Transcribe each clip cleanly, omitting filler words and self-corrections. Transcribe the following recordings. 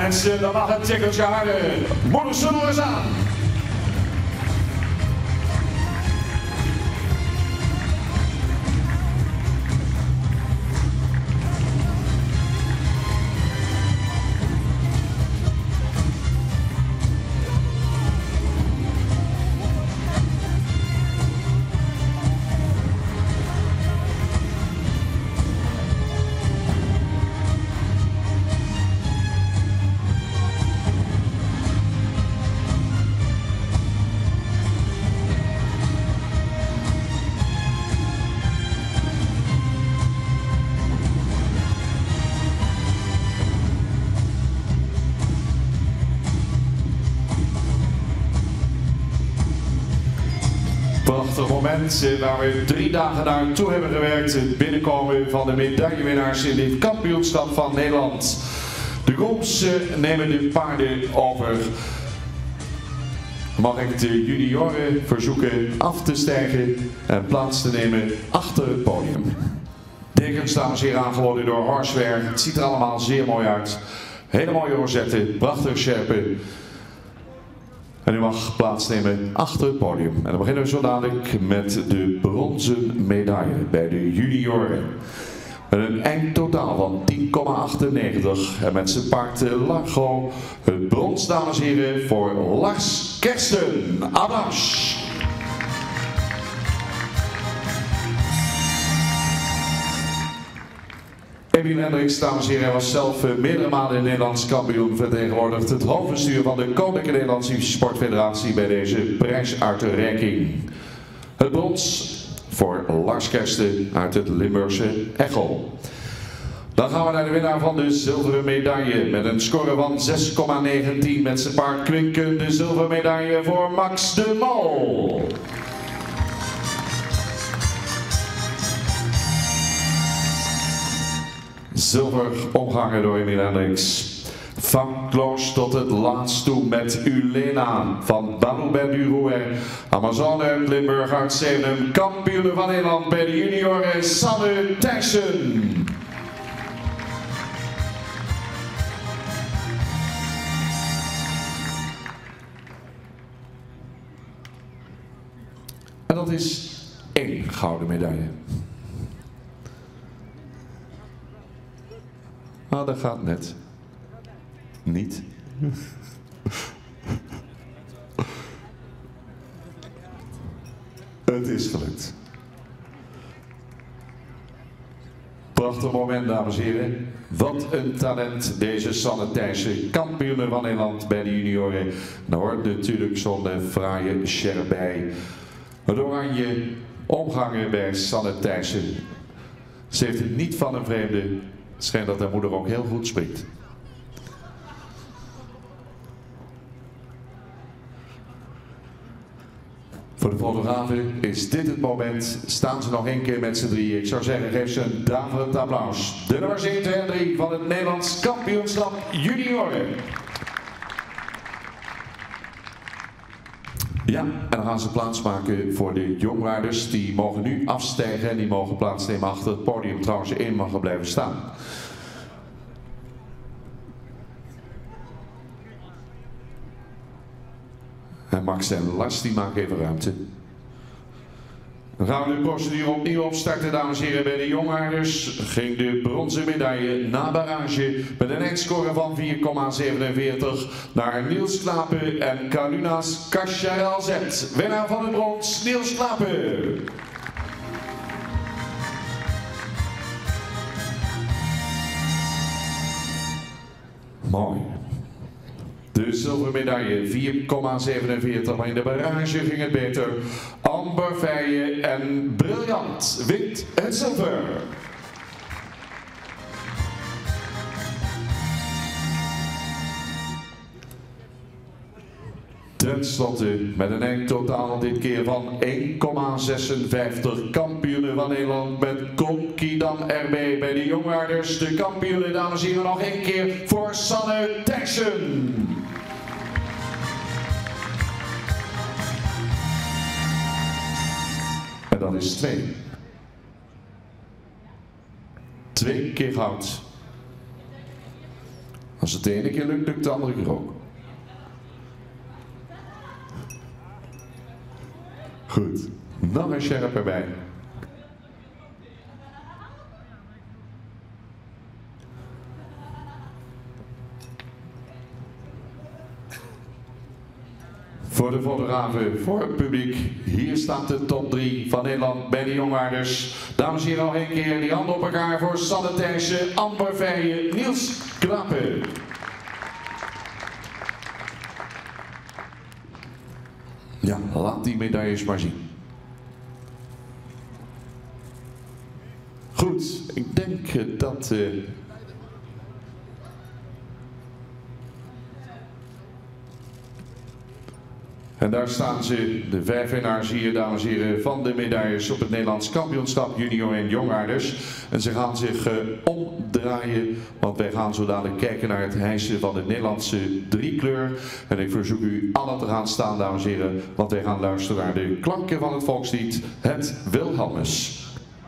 Mensen, dan mag het tikkeltje harder. Moedig ze nog eens aan. Prachtig moment waar we 3 dagen naartoe hebben gewerkt. Het binnenkomen van de medaillewinnaars in dit kampioenschap van Nederland. De grooms nemen de paarden over. Mag ik de junioren verzoeken af te stijgen en plaats te nemen achter het podium. Dekens, dames en heren, aangeboden door Horseware. Het ziet er allemaal zeer mooi uit. Hele mooie rozetten, prachtig scherpen. En u mag plaatsnemen achter het podium. En dan beginnen we zo dadelijk met de bronzen medaille bij de junioren. Met een eindtotaal van 10,98 en met zijn paard Largo het brons, dames en heren, voor Lars Kersten. Applaus! Emil Hendricks, dames en heren, was zelf meerdere malen Nederlands kampioen, vertegenwoordigd het hoofdbestuur van de Koninklijke Nederlandse Sportfederatie bij deze prijsuitreiking. Het brons voor Lars Kersten uit het Limburgse Echel. Dan gaan we naar de winnaar van de zilveren medaille met een score van 6,19 met zijn paard Kwinken. De zilveren medaille voor Max de Mol. Zilver omgangen door Emil Hendricks. Van Kloos tot het laatst toe met Ulena van Balou Bendurouer. Amazone uit Limburg uit Zevenum. Kampioen van Nederland bij de junioren Sanne Thijssen. En dat is 1 gouden medaille. Ah, dat gaat net. Niet. Het is gelukt. Prachtig moment, dames en heren. Wat een talent, deze Sanne Thijssen, kampioen van Nederland bij de junioren. Daar hoort natuurlijk zo'n fraaie sjerp bij. Het oranje omgangen bij Sanne Thijssen. Ze heeft het niet van een vreemde. Het schijnt dat haar moeder ook heel goed spreekt. Voor de fotografen is dit het moment. Staan ze nog 1 keer met z'n drieën. Ik zou zeggen, geef ze een daverend applaus. De nummers 1, 2 en 3 van het Nederlands kampioenschap junioren. Ja, en dan gaan ze plaatsmaken voor de jongwaarders. Die mogen nu afstijgen en die mogen plaatsnemen achter het podium. Trouwens, 1 mag er blijven staan. En Max en Lars die maken even ruimte. Dan gaan we de procedure opnieuw opstarten, dames en heren. Bij de jongwaarders ging de bronzen medaille na barrage met een eindscore van 4,47 naar Niels Klapen en Kalunas Kasharalzet. Winnaar van het brons, Niels Klapen. Mooi. De zilveren medaille 4,47, maar in de barrage ging het beter. Amber Feijen en Briljant wint het zilver. Ten slotte met een eindtotaal dit keer van 1,56 kampioenen van Nederland met Konkidam RB bij de jongwaarders. De kampioenen, dames en heren, nog 1 keer voor Sanne Thijssen. En dat is 2. 2 keer goud. Als het de ene keer lukt, lukt de andere keer ook. Goed, nog een sjerp erbij. Voor de fotografen, voor het publiek, hier staat de top 3 van Nederland bij de jongwaarders. Dames en heren, nog een keer die handen op elkaar voor Sanne Thijssen, Amber Verheijen, Niels Knappe. Ja, laat die medailles maar zien. Goed, ik denk dat... En daar staan ze, de 5 winnaars hier, dames en heren, van de medailles op het Nederlands kampioenschap junior en jongaarders. En ze gaan zich omdraaien, want wij gaan zo dadelijk kijken naar het hijsen van de Nederlandse driekleur. En ik verzoek u allen te gaan staan, dames en heren, want wij gaan luisteren naar de klanken van het volkslied, het Wilhelmus.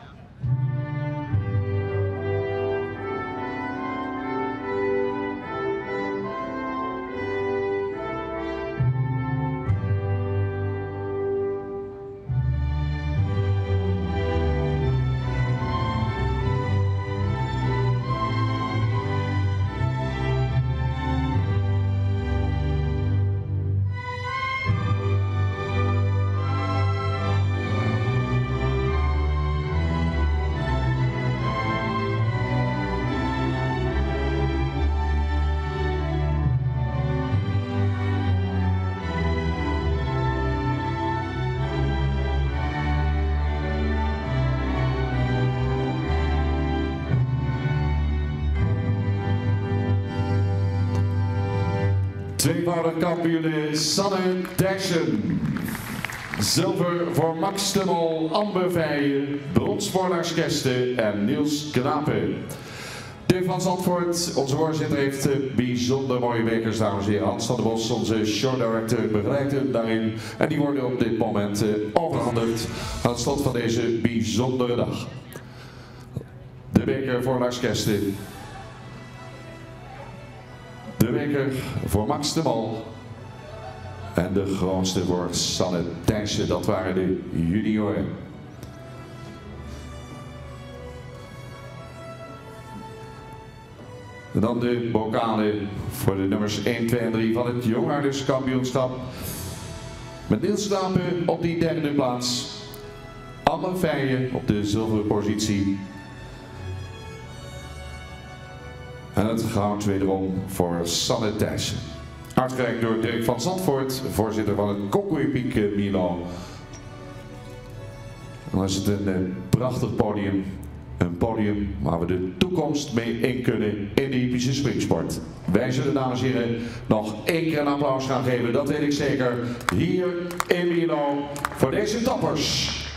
Tweevoudig kampioen Sanne Thijssen. Zilver voor Max de Mol, Amber Verheijen, brons voor Lars Keste en Niels Knape. Dirk van Zandvoort, onze voorzitter, heeft bijzonder mooie bekers, dames en heren. Hans van der Bos, onze showdirector, begeleidt hem daarin. En die worden op dit moment overhandigd aan het slot van deze bijzondere dag. De beker voor Lars Keste. De beker voor Max de Mol. En de grootste voor Sanne Thijssen, dat waren de junioren. En dan de bokalen voor de nummers 1, 2 en 3 van het jongaarderskampioenschap. Met Niels Knape op die derde plaats. Amber Verheijen op de zilveren positie. En het goud wederom voor Sanne Thijssen. Uitgereikt door Dirk van Zandvoort, voorzitter van het Congo-Epic Milan. Dan is het een prachtig podium. Een podium waar we de toekomst mee in kunnen in de hippische springsport. Wij zullen, dames en heren, nog één keer een applaus gaan geven, dat weet ik zeker, hier in Milan voor deze toppers.